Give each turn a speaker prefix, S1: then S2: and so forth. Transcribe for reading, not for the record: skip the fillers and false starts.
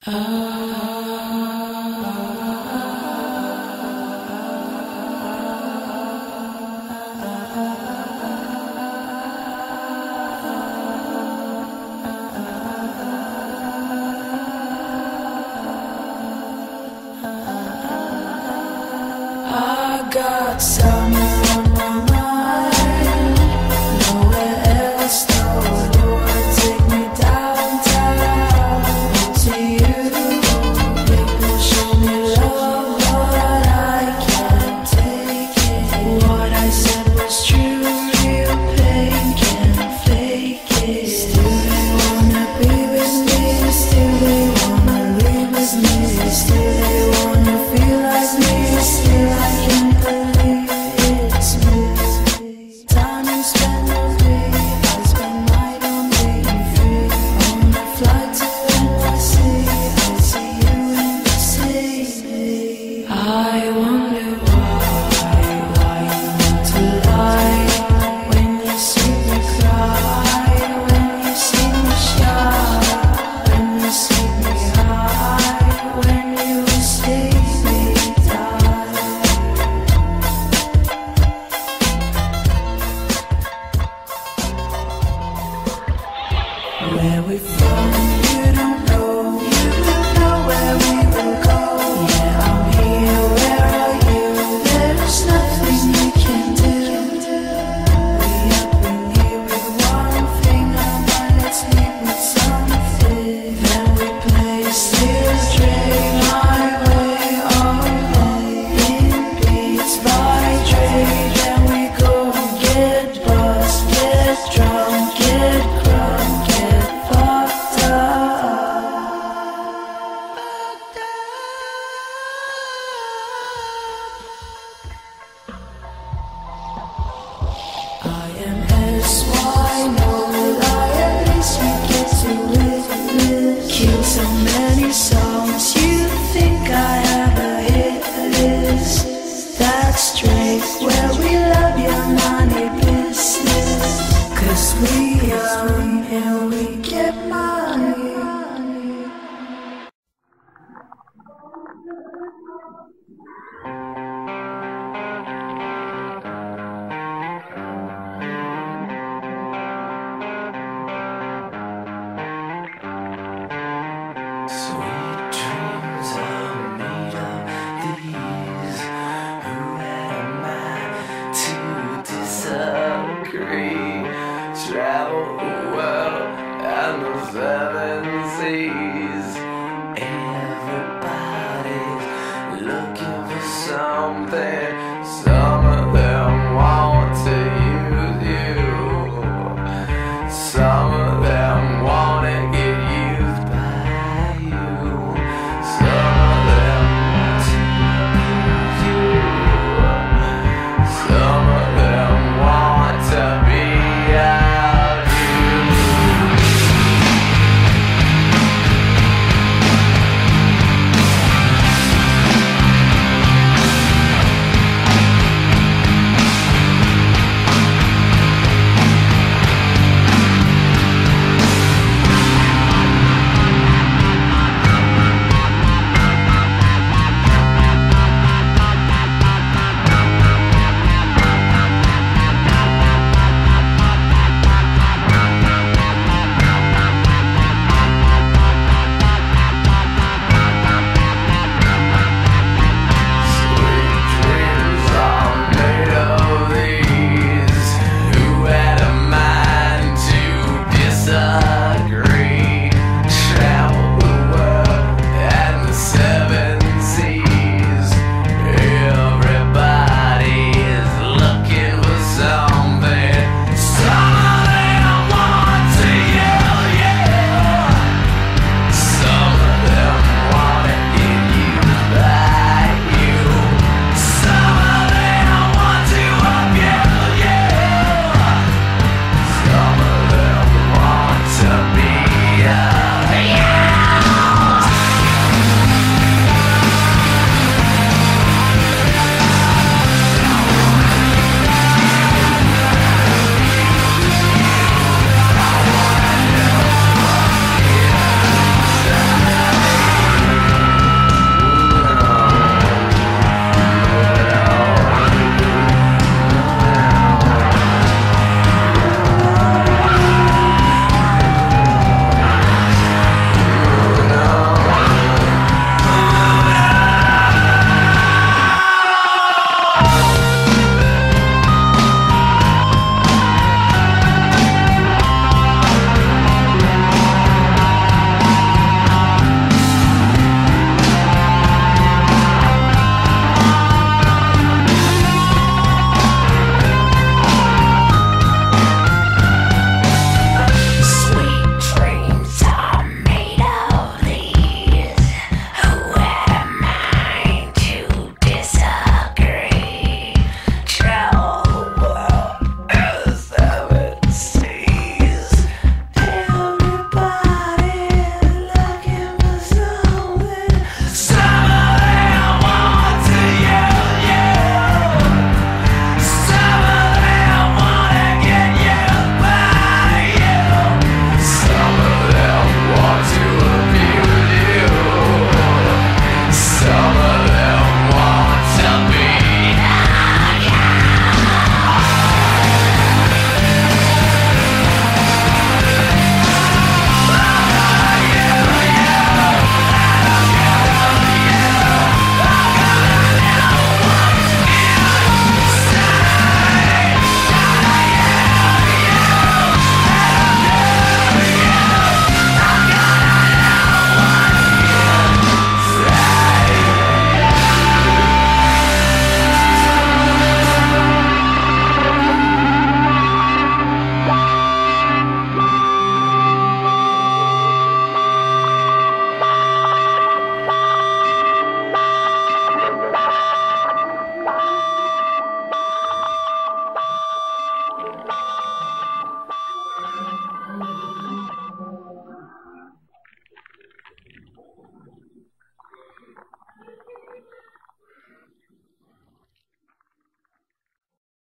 S1: I got summer on my mind, nowhere else, no Lord, take me downtown to you. People show me love, but I can't take it. What I said was true, real pain can't fake it. Still they wanna be with me, still they wanna live with me, still they wanna feel like me, still I can't believe it's me. Time you spend with me, I spend mine on being free. On the flight to NYC, I see you and you see me. I wonder why you want to lie. When you see me cry, when you see me shy, when you see me high, when you see me die. Where we from, you don't know, you don't know where we will go. Yeah, I'm here, where are you? There's nothing you can do. We have been here with one thing, our mind, let's leave with something. Then we play still train my way all day. In beats by trade, then we go and get buzzed, get drunk, get crunk, get fucked up. I am SY, no lie, at least we get to witness. Kill so many songs, you think